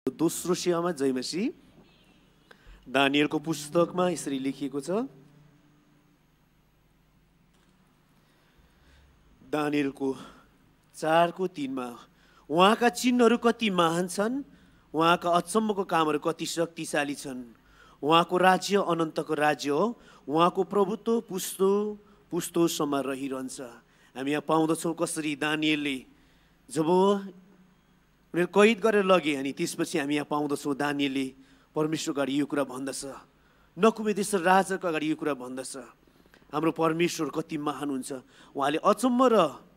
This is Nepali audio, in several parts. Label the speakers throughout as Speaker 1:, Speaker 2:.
Speaker 1: दोस्रो सेवामा जय मसीह। दानियलको पुस्तकमा यसरी लेखिएको छ, दानियलको 4:3 उहाँका चिन्हहरू कति महान छन्, उहाँका अचम्मको कामहरू कति शक्तिशाली छन्। उहाँको राज्य अनन्तको राज्य हो, उहाँको प्रभुत्व पुस्तो पुस्तोसम्म रहिरहन्छ। हामी यहाँ पाउँदछौँ कसरी दानियलले जब उनीहरू कैद गरेर लगे अनि त्यसपछि हामी यहाँ पाउँदछौँ दानियलले परमेश्वरको अगाडि यो कुरा भन्दछ, नकुमेदेश्वर राजाको अगाडि यो कुरा भन्दछ, हाम्रो परमेश्वर कति महान हुन्छ, उहाँले अचम्म र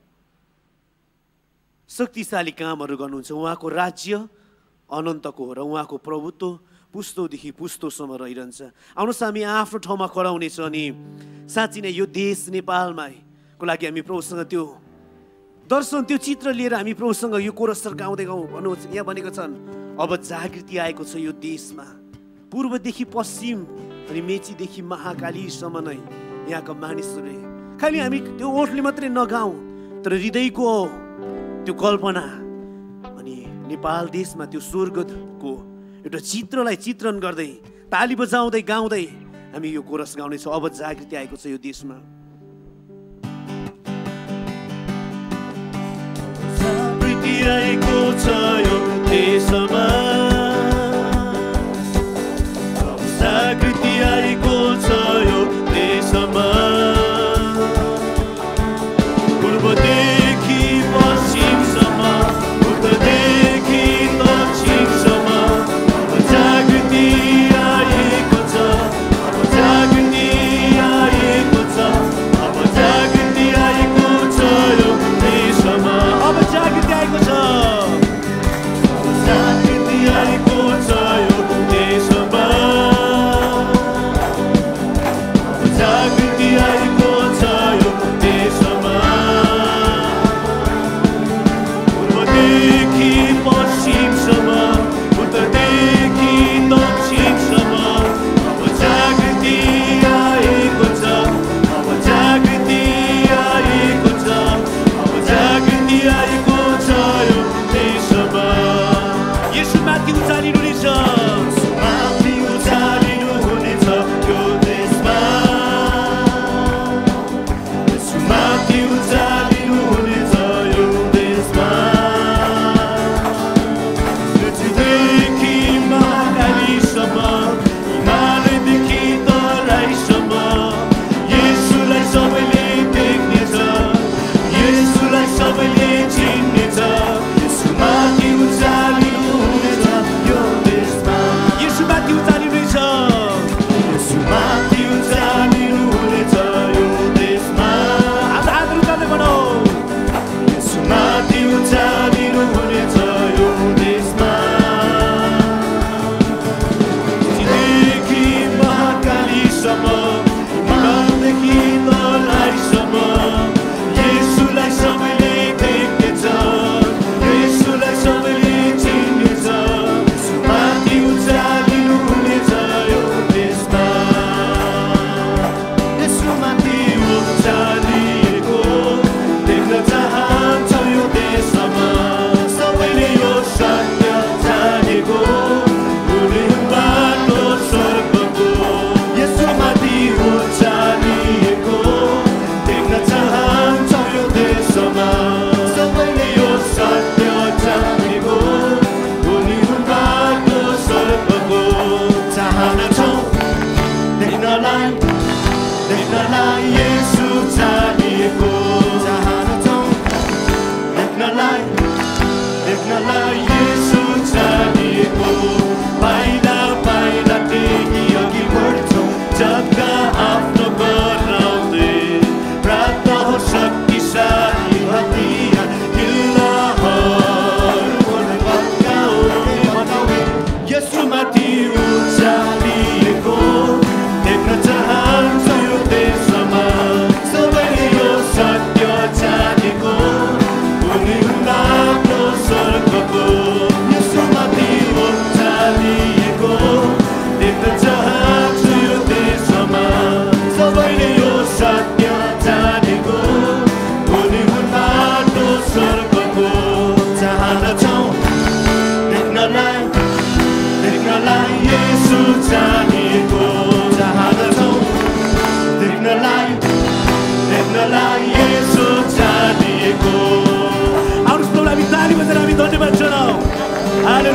Speaker 1: शक्तिशाली कामहरू गर्नुहुन्छ। उहाँको राज्य अनन्तको हो र उहाँको प्रभुत्व पुस्तौदेखि पुस्तौसम्म रहिरहन्छ। आउनुहोस् हामी आफ्नो ठाउँमा खडा हुनेछ अनि साँच्चै नै यो देश नेपालमा को लागि हामी प्रभुसँग त्यो दर्शन, त्यो चित्र लिएर हामी प्रभुसँग यो कोरसर गाउँदै गाउँ भन्नुहोस्। यहाँ भनेको छन् अब जागृति आएको छ यो देशमा, पूर्वदेखि पश्चिम अनि मेचीदेखि महाकालीसम्म नै यहाँका मानिसहरूले खालि हामी त्यो ओठले मात्रै नगाउँ तर हृदयको त्यो कल्पना अनि नेपाल देशमा त्यो स्वर्गको एउटा चित्रलाई चित्रण गर्दै ताली बजाउँदै गाउँदै हामी यो कोरस गाउनेछौँ। अब जागृति आएको छ यो देशमा। जागृति आएको छ यो देशमा, जागृति आएको छ यो देशमा, पूर्वदेखि पश्चिमसम्म, उत्तरदेखि दक्षिणसम्म अब जागृति आएको छ, अब जागृति आएको छ, अब जागृति आएको छ यो देशमा, अब जागृति आएको छ, अब जागृति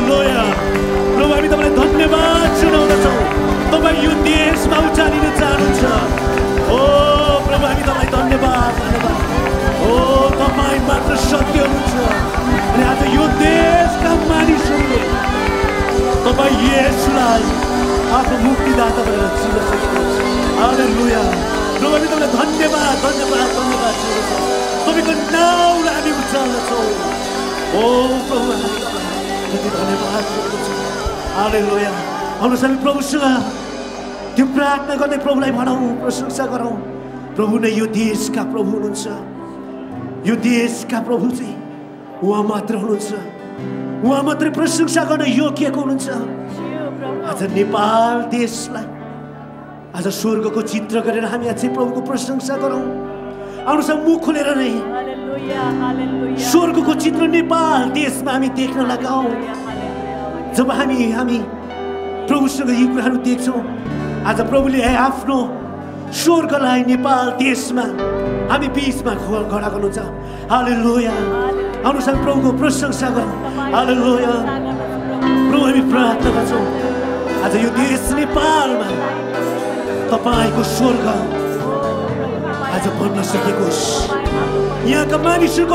Speaker 1: हालेलुया प्रभु हामी तपाईलाई धन्यवाद जनाउँदछौँ तपाईँ यो देशमा उचालिन चाहनुहुन्छ ओ प्रभु हामी तपाईलाई धन्यवाद ओ तपाईँ मात्र सत्य हुनुहुन्छ अनि आज यो देशका मानिसहरूले तपाईँ येशूलाई आफ्नो मुक्तिदाता भनेर चिन्न सक्नुहुन्छ हालेलुया प्रभु हामी तपाईलाई धन्यवाद धन्यवाद धन्यवाद दिँदछौँ तपाईँको नाउँलाई हामी उचाल्दछौँ ओ प्रभु हामी धन्यवाद दिँदछौँ हालेलुया आउनुहोस् हामी प्रभुसँग त्यो प्रार्थना गर्दै प्रभुलाई भनौँ प्रशंसा गरौँ प्रभु नै यो देशका प्रभु हुनुहुन्छ यो देशका प्रभु चाहिँ उहाँ मात्र हुनुहुन्छ उहाँ मात्रै प्रशंसा गर्न योग्यको हुनुहुन्छ आज नेपाल देशलाई आज स्वर्गको चित्र गरेर हामी आज प्रभुको प्रशंसा गरौँ आउनुहोस् मुख खोलेर नै स्वर्गको चित्र नेपाल देशमा हामी देख्न लगाऊ जब हामी प्रभुसँग यी कुराहरू देख्छौँ आज प्रभुले आफ्नो स्वर्गलाई नेपाल देशमा हामी बिचमा खडा गर्नुहुन्छ हालेलुया आउनुहोस् हामी प्रभुको प्रशंसा गरौँ हालेलुया प्रभु हामी प्रार्थना गर्छौँ आज यो देश नेपालमा तपाईको स्वर्ग आज बन्न सकेको होस् यहाँका मानिसहरूको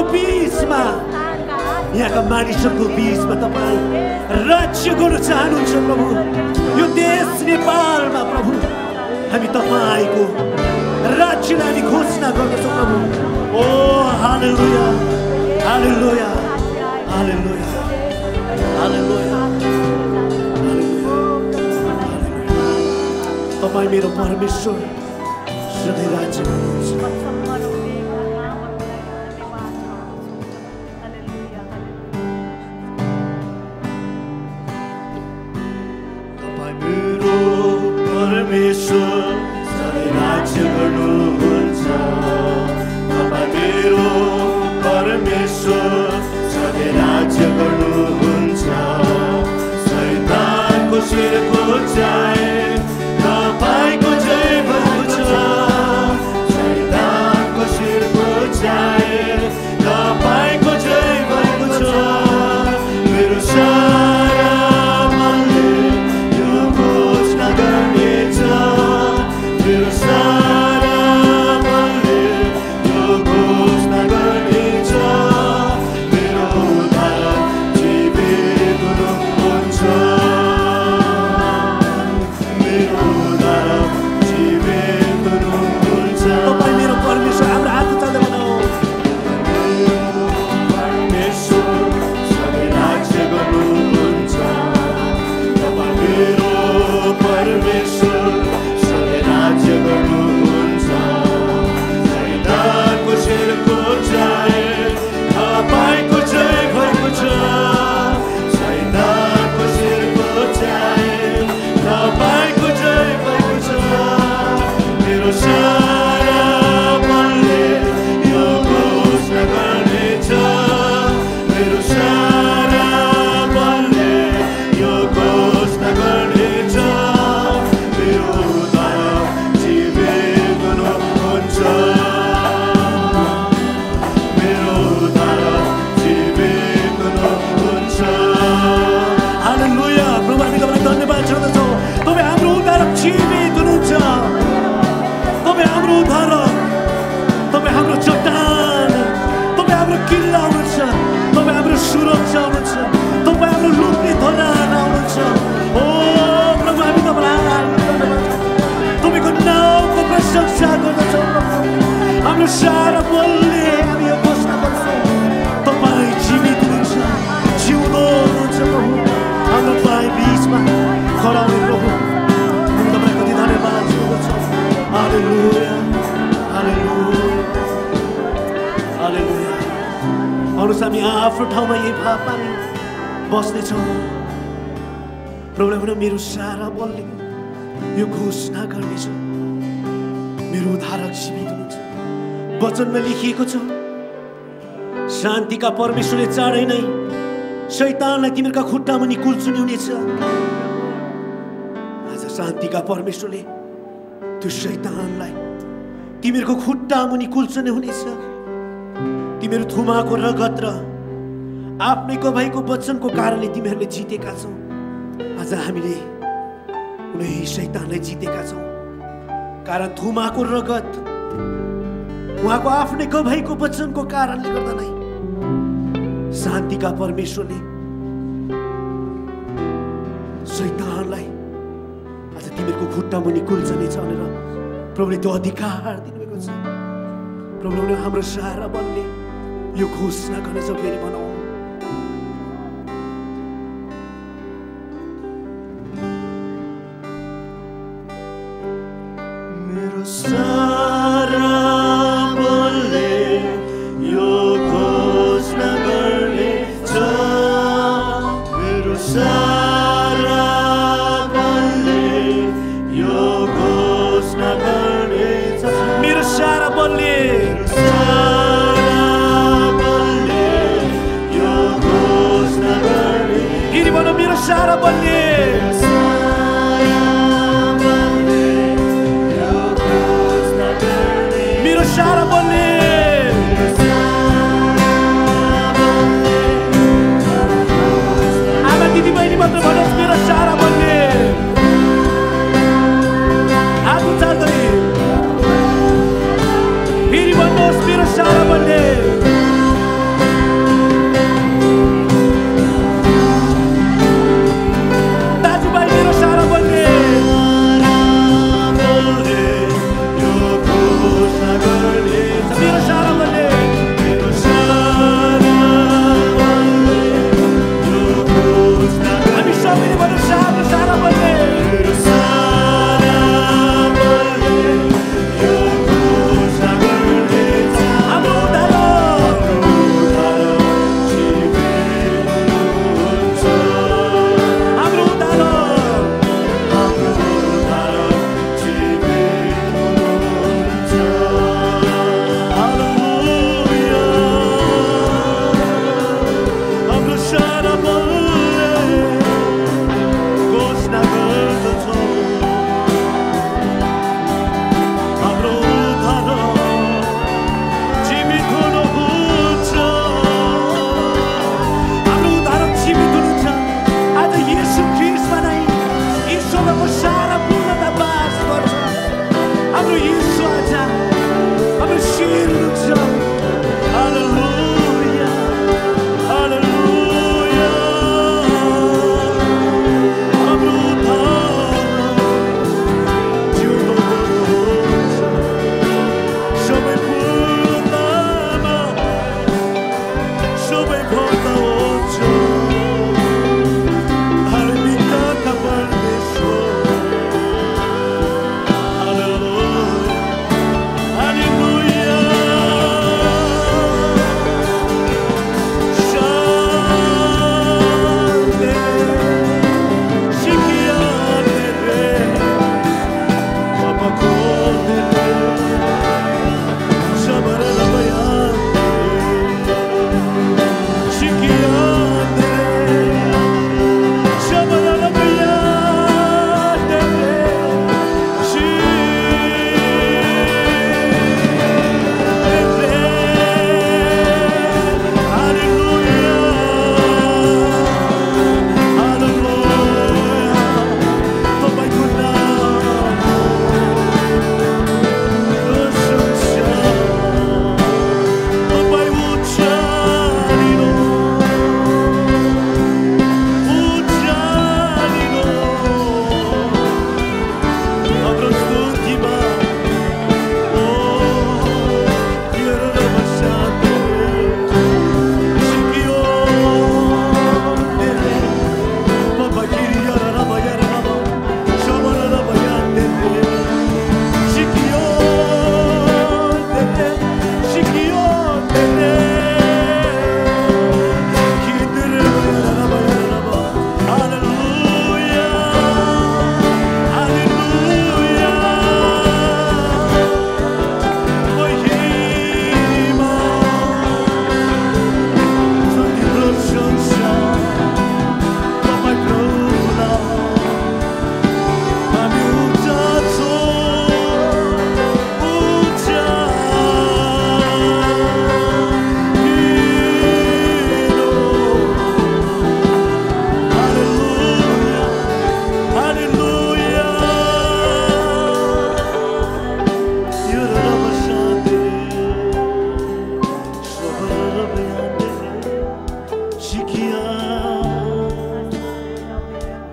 Speaker 1: बिचमा तपाईँ राज्य गर्न चाहनुहुन्छ प्रभु यो देश नेपालमा प्रभु हामी तपाईको राज्यलाई हामी घोषणा गर्दछौँ प्रभु ओ हालेलुया हालेलुया हालेलुया हालेलुया तपाईँ मेरो परमेश्वर सधैँ राज्य गर्नुहुन्छ परमेश्वर सधैँ राज्य गर्नुहुन्छ तपाईँ मेरो परमेश्वर सधैँ राज्य गर्नुहुन्छ शैतानको शिरको चाहे तपाईको जय भएको छ शैतानको शिरको चाहे तपाईको जय भएको छ मेरो सारा मनले यो घोषणा गर्नेछ मेरो सारा मनले यो घोषणा गर्नेछ मेरो उद्धार जीवित हुनुहुन्छ मेरो उद्धार जीवित हुनुहुन्छ तपाईँ मेरो परमेश्वर हाम्रो हात उचाल्दै भनौँ परमेश्वर सधैँ राज्य गर्नुहुन्छ तपाईँ मेरो परमेश्वर सधैँ राज्य गर्नुहुन्छ शैतानको शिरको चाहे तपाईको जय भएको छ शैतानको शिरको चाहे तपाईको जय भएको छ मेरो सारा मनले यो घोषणा गर्नेछ मेरो सारा मनले यो घोषणा गर्नेछ मेरो उद्धार जीवित हुनुहुन्छ मेरो उद्धार जीवित हुनुहुन्छ हालेलुया प्रभु हामी तपाईलाई धन्यवाद दिँदछौँ तपाईँ हाम्रो उद्धारक जीवित हुनुहुन्छ तपाईँ हाम्रो उद्धारक तपाईँ हाम्रो चट्टान तपाईँ हाम्रो किल्ला हुनुहुन्छ तपाईँ हाम्रो सुरक्षा हुनुहुन्छ तपाईँ हाम्रो लुक्ने धरान हुनुहुन्छ ओ प्रभु हामी तपाईँलाई तपाईँको नाउँको प्रशंसा गर्दछौँ हाम्रो सारा बोलले हामी यो घोषणा गर्छौँ तपाईँ जीवित हुनुहुन्छ जिउँदो हुनुहुन्छ प्रभु हाम्रो तपाईँ बिचमा खडा हुने प्रभु हामी तपाईँलाई कति धन्यवाद दिँदछौँ हालेलुया हालेलुया हालेलुया आउनुहोस् हामी आफ्नो ठाउँमा यही भाव पानी बस्नेछौँ प्रभुले भने मेरो सारा बलले यो घोषणा गर्नेछ मेरो उद्धारक जीवित हुनुहुन्छ वचनमा लेखिएको छ शान्तिका परमेश्वरले चाँडै नै शैतानलाई तिमीहरूका खुट्टा मुनि कुल्चुनी हुनेछ आज शान्तिका परमेश्वरले त्यो शैतानलाई तिमीहरूको खुट्टा मुनि कुल्चुने हुनेछ तिमीहरू थुमाको रगत र आफ्नै गवाईको वचनको कारणले तिमीहरूले जितेका छौ। आज हामीले कुनै शैतानलाई जितेका छौँ, कारण थुमाको रगत, उहाँको आफ्नै गवाईको वचनको कारणले गर्दा नै शान्तिका परमेश्वरले शैतानलाई आज तिमीहरूको खुट्टा मुनि कुल्चनेछ भनेर प्रभुले त्यो अधिकार दिनुभएको छ। प्रभुले हाम्रो सहारा बन्ने यो घोषणा गर्नेछ। फेरि भनौँ, मेरो सहारा बन्ने यो घोषणा गर्नेछ। मेरो सहारा बन्ने यो घोषणा गर्नेछ। मेरो सहारा बन्ने मेरो सहारा बन्ने मेरो सहारा बन्ने आमा दिदी बहिनी मात्र भन्नुहोस् मेरो सहारा बन्ने। आगो चाल्दै फेरि भन्नुहोस् मेरो सहारा बन्ने। यो घोषणा गर्ने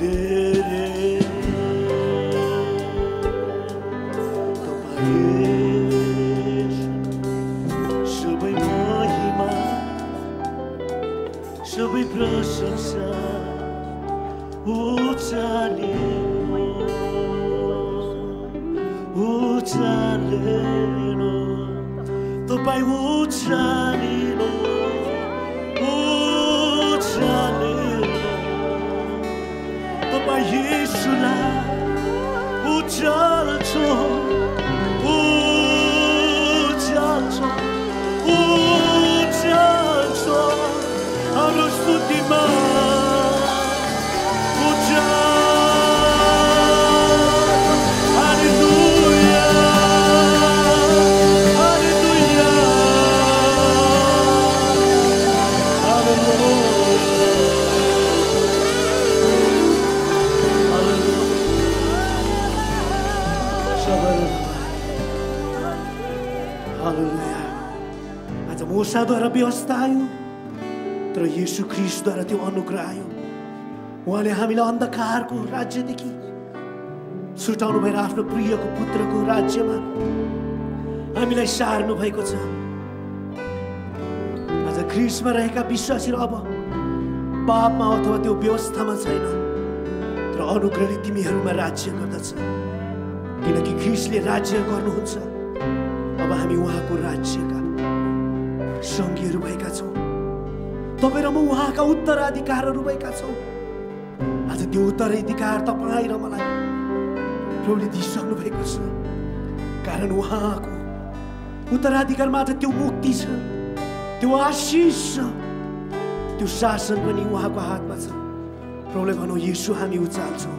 Speaker 1: धेरै सबै महिमा सबै प्रशंसा उचालेनो तपाईँ उचालेनो तपाईँ येशूलाई उचाल्छौँ हाम्रो स्तुतिमा मूसाद्वारा व्यवस्था आयो तर येशू ख्रीष्टद्वारा त्यो अनुग्रह आयो। उहाँले हामीलाई अन्धकारको राज्यदेखि छुटाउनु भएर आफ्नो प्रियको पुत्रको राज्यमा हामीलाई सार्नु भएको छ। आज ख्रीष्टमा रहेका विश्वासीहरू अब पापमा अथवा त्यो व्यवस्थामा छैन तर अनुग्रहले तिमीहरूमा राज्य गर्दछ किनकि ख्रीष्टले राज्य गर्नुहुन्छ। अब हामी उहाँको राज्यका सङ्घीयहरू भएका छौँ। तपाईँ र म उहाँका उत्तराधिकारहरू भएका छौँ। आज त्यो उत्तराधिकार तपाईँ र मलाई प्रभुले दिइसक्नु भएको छ कारण उहाँको उत्तराधिकारमा त्यो मुक्ति छ, त्यो आशिष छ, त्यो शासन पनि उहाँको हातमा छ। प्रभुले भनौँ येशू हामी उचाल्छौँ।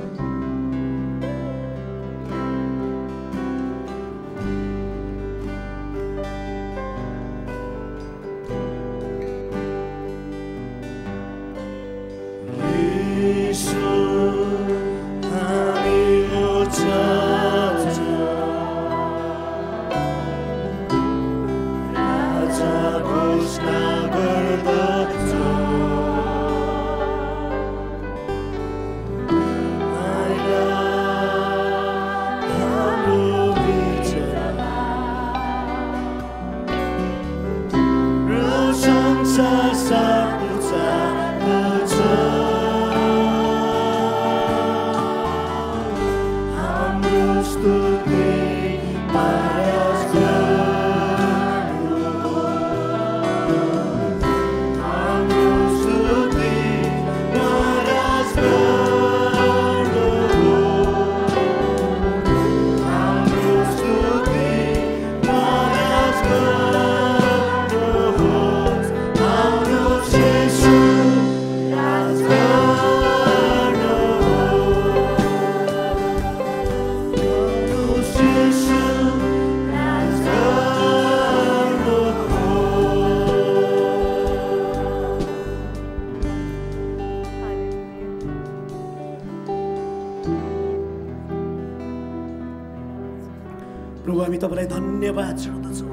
Speaker 1: प्रभु हामी तपाईलाई धन्यवाद चढाउँदछौँ।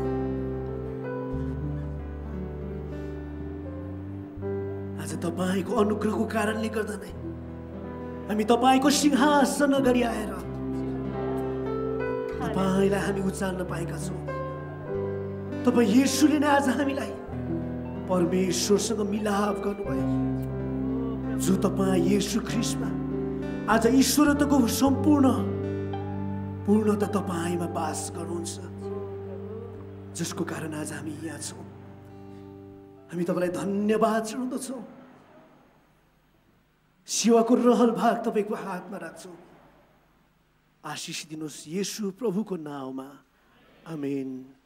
Speaker 1: आज तपाईँको अनुग्रहको कारणले गर्दा नै हामी तपाईँको सिंहासन अगाडि आएर तपाईँलाई हामी उचाल्न पाएका छौँ। तपाईँ येशूले नै आज हामीलाई परमेश्वरसँग मिलाप गर्नुभयो जो तपाईँ येशू ख्रीष्टमा आज ईश्वरत्वको पूर्णता तपाईमा बास गर्नुहुन्छ जसको कारण आज हामी यहाँ छौँ। हामी तपाईँलाई धन्यवाद चढाउँदछौँ। सेवाको रहल भाग तपाईँको हातमा राख्छौँ। आशिष दिनुहोस् येशू प्रभुको नाममा, आमेन।